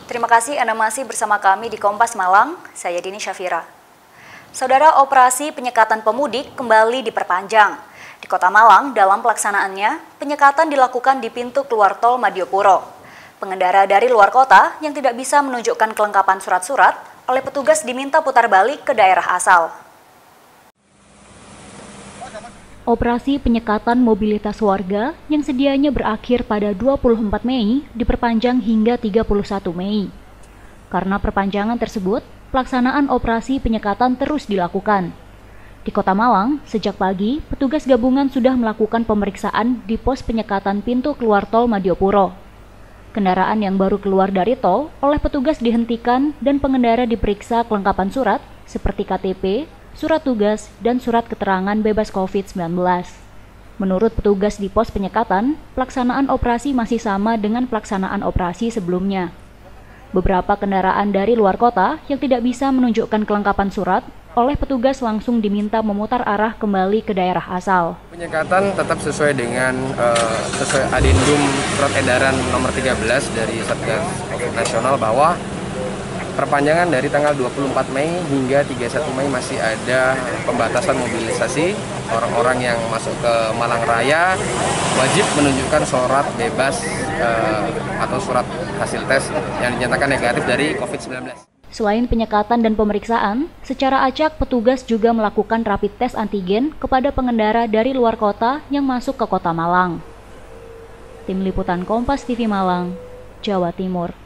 Terima kasih Anda masih bersama kami di Kompas Malang, saya Dini Syafira. Saudara, operasi penyekatan pemudik kembali diperpanjang. Di Kota Malang, dalam pelaksanaannya, penyekatan dilakukan di pintu keluar tol Madiopuro. Pengendara dari luar kota yang tidak bisa menunjukkan kelengkapan surat-surat oleh petugas diminta putar balik ke daerah asal. Operasi penyekatan mobilitas warga yang sedianya berakhir pada 24 Mei diperpanjang hingga 31 Mei. Karena perpanjangan tersebut, pelaksanaan operasi penyekatan terus dilakukan. Di Kota Malang, sejak pagi, petugas gabungan sudah melakukan pemeriksaan di pos penyekatan pintu keluar tol Madiopuro. Kendaraan yang baru keluar dari tol oleh petugas dihentikan dan pengendara diperiksa kelengkapan surat seperti KTP, surat tugas, dan surat keterangan bebas COVID-19. Menurut petugas di pos penyekatan, pelaksanaan operasi masih sama dengan pelaksanaan operasi sebelumnya. Beberapa kendaraan dari luar kota yang tidak bisa menunjukkan kelengkapan surat oleh petugas langsung diminta memutar arah kembali ke daerah asal. Penyekatan tetap sesuai dengan sesuai adendum surat edaran nomor 13 dari Satgas Covid Nasional bahwa perpanjangan dari tanggal 24 Mei hingga 31 Mei masih ada pembatasan mobilisasi. Orang-orang yang masuk ke Malang Raya wajib menunjukkan surat bebas atau surat hasil tes yang dinyatakan negatif dari COVID-19. Selain penyekatan dan pemeriksaan, secara acak petugas juga melakukan rapid test antigen kepada pengendara dari luar kota yang masuk ke Kota Malang. Tim Liputan Kompas TV Malang, Jawa Timur.